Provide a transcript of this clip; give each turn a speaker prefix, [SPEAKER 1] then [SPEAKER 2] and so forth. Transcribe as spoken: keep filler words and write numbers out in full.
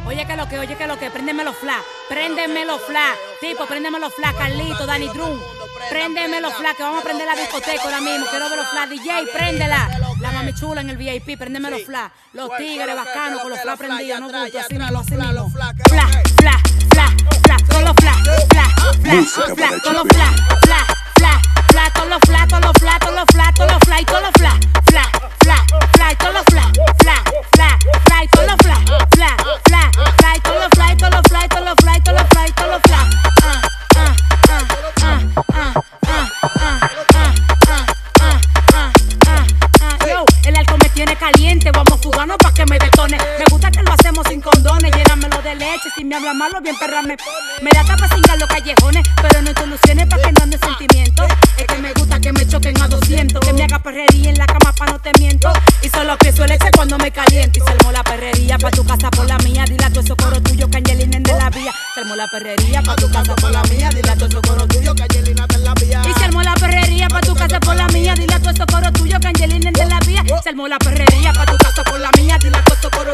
[SPEAKER 1] Oye que lo que, oye que lo que, préndeme los flash, préndeme los flash, tipo, préndeme los flash, Carlito, Danny Drum, préndeme los flash, que vamos a prender la discoteca ahora mismo, quiero ver los flash, D J, préndela, la mami chula en el V I P, préndeme los flash, los tigres bacanos con los flash prendidos, no gusto, así mismo, así mismo, flash, flash, flash, flash, todos los flash, flash, flash, flash, todos los flash, flash, flash, flash, todos los flash, todos los flash, todos los flash, todos los flash, todos los flash, flash, flash, flash, todos los flash, flash, flash, flash, todos los flash, flash, flash, flash, todos los flash, todos los flash, todos los flash, todos los flash, todos los flash, ah, ah, ah, ah, ah, ah, ah, ah, ah, ah, ah, yo, el alcohol me tiene caliente, vamos a fugarnos pa' que me detone. Me gusta que lo hacemos sin condones, llénamelo de leche, si me habla malo, bien perra me me da tapa sin los callejones, pero no soluciones pa' que no ande sentimiento. Es que me gusta que me choquen a doscientos, que me haga perrería en la cama pa' no te miento. Y solo pienso el leche cuando me caliento. Y se armó la perrería pa' tu casa por la mía, dile a tu eso coro tuyo que Angelina es de la vía. Se armó la perrería pa' tu casa por la mía, dile a tu eso coro tuyo que Angelina es de la vía. Y se armó la perrería pa' tu casa por la mía, dile a tu eso coro tuyo que Angelina es de la vía. Se armó la perrería pa' tu casa por la mía, dile a tu eso coro